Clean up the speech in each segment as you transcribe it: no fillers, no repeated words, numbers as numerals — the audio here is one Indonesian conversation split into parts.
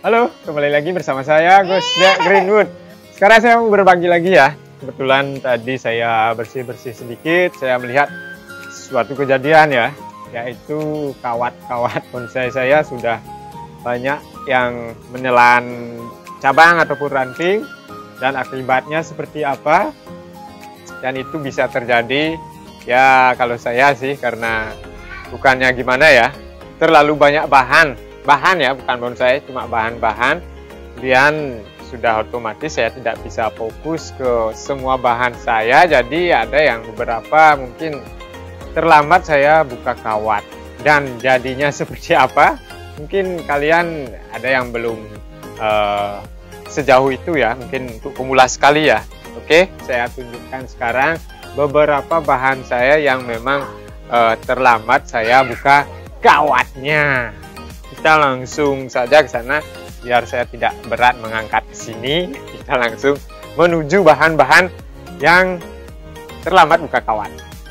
Halo, kembali lagi bersama saya Gus Greenwood. Sekarang saya mau berbagi lagi ya. Kebetulan tadi saya bersih-bersih sedikit, saya melihat suatu kejadian ya, yaitu kawat-kawat bonsai saya sudah banyak yang menelan cabang ataupun ranting, dan akibatnya seperti apa. Dan itu bisa terjadi ya, kalau saya sih karena bukannya gimana ya, terlalu banyak bahan ya, bukan bonsai, cuma bahan-bahan. Kemudian sudah otomatis saya tidak bisa fokus ke semua bahan saya, jadi ada yang beberapa mungkin terlambat saya buka kawat, dan jadinya seperti apa mungkin kalian ada yang belum sejauh itu ya, mungkin untuk pemula sekali ya. Oke, saya tunjukkan sekarang beberapa bahan saya yang memang terlambat saya buka kawatnya. Kita langsung saja ke sana biar saya tidak berat mengangkat ke sini. Kita langsung menuju bahan-bahan yang terlambat buka kawat.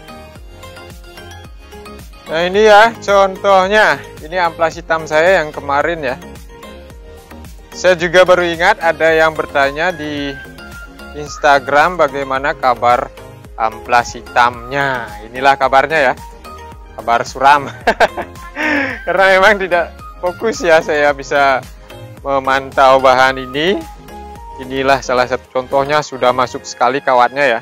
Nah ini ya contohnya, ini amplas hitam saya yang kemarin ya. Saya juga baru ingat ada yang bertanya di Instagram bagaimana kabar amplas hitamnya. Inilah kabarnya ya, kabar suram. Karena memang tidak fokus ya saya bisa memantau bahan ini. Inilah salah satu contohnya, sudah masuk sekali kawatnya ya.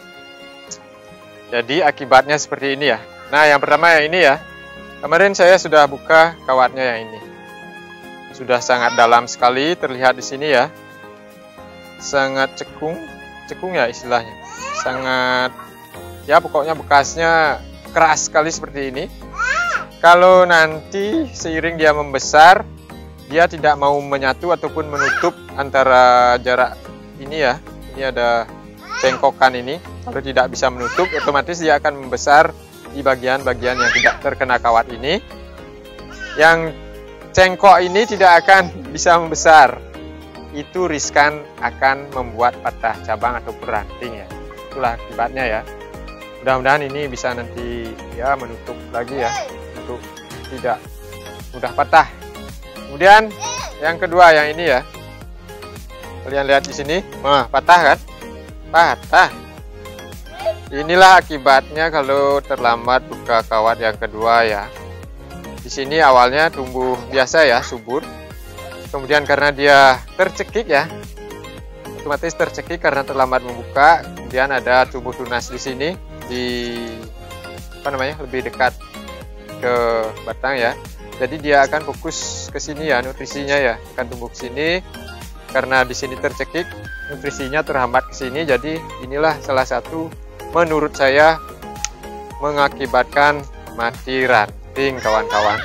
Jadi akibatnya seperti ini ya. Nah yang pertama yang ini ya, kemarin saya sudah buka kawatnya yang ini. Sudah sangat dalam sekali, terlihat di sini ya. Sangat cekung ya istilahnya. Sangat ya, pokoknya bekasnya keras sekali seperti ini. Kalau nanti seiring dia membesar, dia tidak mau menyatu ataupun menutup antara jarak ini ya. Ini ada cengkokan ini. Kalau tidak bisa menutup, otomatis dia akan membesar di bagian-bagian yang tidak terkena kawat ini. Yang cengkok ini tidak akan bisa membesar. Itu riskan akan membuat patah cabang ataupun ranting ya. Itulah akibatnya ya. Mudah-mudahan ini bisa nanti ya menutup lagi ya, untuk tidak mudah patah. Kemudian yang kedua yang ini ya, kalian lihat di sini, patah kan? Patah. Inilah akibatnya kalau terlambat buka kawat yang kedua ya. Di sini awalnya tumbuh biasa ya, subur. Kemudian karena dia tercekik ya, otomatis tercekik karena terlambat membuka. Kemudian ada tumbuh tunas di sini, di lebih dekat ke batang ya. Jadi dia akan fokus ke sini ya, nutrisinya ya akan tumbuh ke sini. Karena di sini tercekik, nutrisinya terhambat ke sini. Jadi inilah salah satu menurut saya mengakibatkan mati ranting kawan-kawan.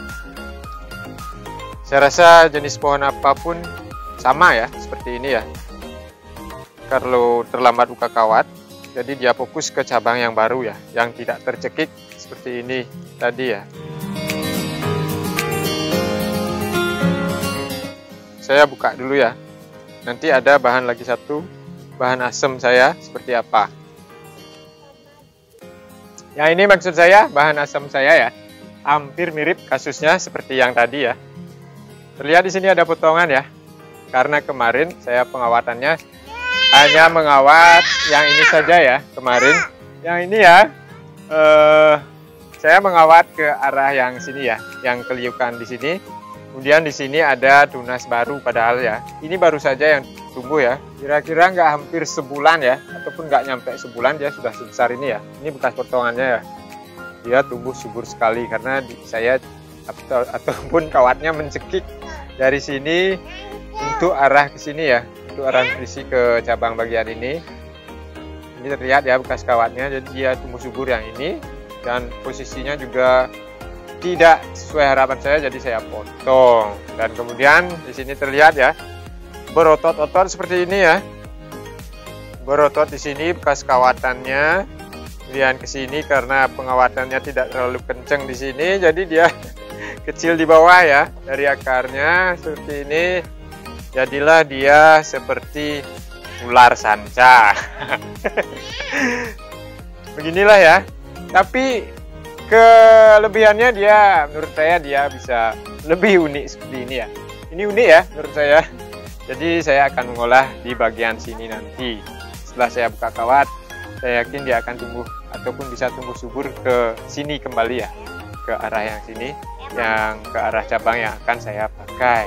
Saya rasa jenis pohon apapun sama ya, seperti ini ya. Kalau terlambat buka kawat, jadi dia fokus ke cabang yang baru ya, yang tidak tercekik seperti ini tadi ya. Saya buka dulu ya. Nanti ada bahan lagi satu, bahan asam saya seperti apa. Ya ini maksud saya, bahan asam saya ya. Hampir mirip kasusnya seperti yang tadi ya. Terlihat di sini ada potongan ya. Karena kemarin saya pengawatannya hanya mengawat yang ini saja ya kemarin. Yang ini ya, saya mengawat ke arah yang sini ya, yang keliukan di sini. Kemudian di sini ada tunas baru padahal ya. Ini baru saja yang tumbuh ya. Kira-kira nggak hampir sebulan ya, ataupun nggak nyampe sebulan dia sudah sebesar ini ya. Ini bekas potongannya ya. Dia tumbuh subur sekali karena saya ataupun kawatnya mencekik dari sini untuk arah ke sini ya, untuk arah nutrisi ke cabang bagian ini. Ini terlihat ya bekas kawatnya, jadi dia tumbuh subur yang ini, dan posisinya juga tidak sesuai harapan saya, jadi saya potong. Dan kemudian di sini terlihat ya, berotot-otot seperti ini ya, berotot di sini bekas kawatannya. Kemudian ke sini karena pengawatannya tidak terlalu kencang di sini, jadi dia kecil di bawah ya, dari akarnya seperti ini. Jadilah dia seperti ular sanca. Beginilah ya. Tapi kelebihannya dia, menurut saya dia bisa lebih unik seperti ini ya. ini unik ya menurut saya. Jadi saya akan mengolah di bagian sini nanti. Setelah saya buka kawat, saya yakin dia akan tumbuh ataupun bisa tumbuh subur ke sini kembali ya, ke arah yang sini, yang ke arah cabang yang akan saya pakai.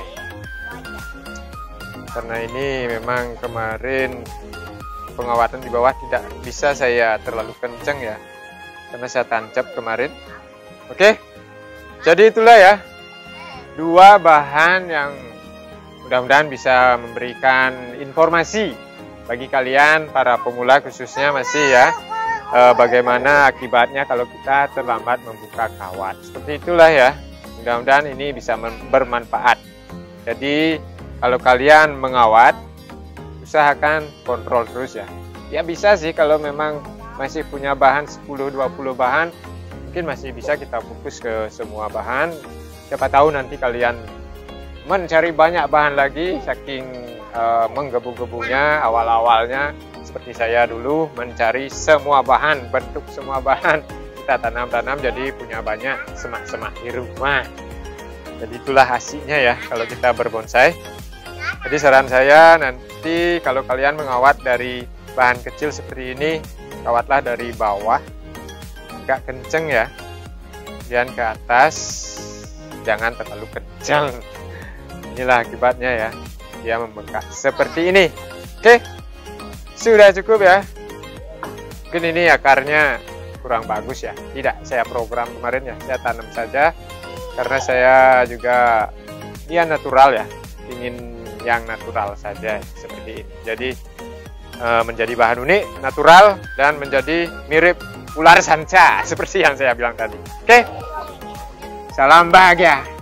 Karena ini memang kemarin pengawatan di bawah tidak bisa saya terlalu kencang ya, karena saya tancap kemarin. Oke, jadi itulah ya, dua bahan yang mudah-mudahan bisa memberikan informasi bagi kalian para pemula khususnya masih ya, bagaimana akibatnya kalau kita terlambat membuka kawat. Seperti itulah ya, mudah-mudahan ini bisa bermanfaat. Jadi kalau kalian mengawat, usahakan kontrol terus ya. Ya bisa sih kalau memang masih punya bahan 10-20 bahan, mungkin masih bisa kita fokus ke semua bahan. Siapa tahu nanti kalian mencari banyak bahan lagi, saking menggebu-gebunya awal-awalnya. Seperti saya dulu mencari semua bahan, bentuk semua bahan, kita tanam-tanam jadi punya banyak semak-semak di rumah. Jadi itulah asiknya ya kalau kita berbonsai. Jadi saran saya nanti kalau kalian mengawat dari bahan kecil seperti ini, kawatlah dari bawah, agak kenceng ya, kemudian ke atas, jangan terlalu kencang. Inilah akibatnya ya, dia membengkak seperti ini. Oke, sudah cukup ya. Mungkin ini akarnya kurang bagus ya, tidak saya program kemarin ya, saya tanam saja karena saya juga dia natural ya, ingin yang natural saja seperti ini. Jadi menjadi bahan unik, natural, dan menjadi mirip ular sanca seperti yang saya bilang tadi. Oke, salam bahagia.